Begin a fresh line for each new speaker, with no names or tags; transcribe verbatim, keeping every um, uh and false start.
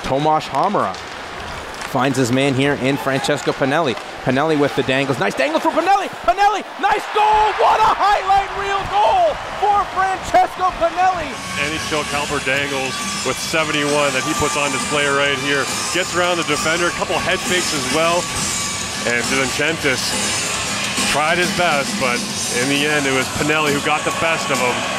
Tomasz Hamara finds his man here in Francesco Pinelli. Pinelli with the dangles. Nice dangle for Pinelli. Pinelli, nice goal. What a highlight reel goal for Francesco Pinelli.
N H L caliber dangles with seventy-one that he puts on display right here. Gets around the defender, a couple head fakes as well. And Dilancentis tried his best, but in the end it was Pinelli who got the best of him.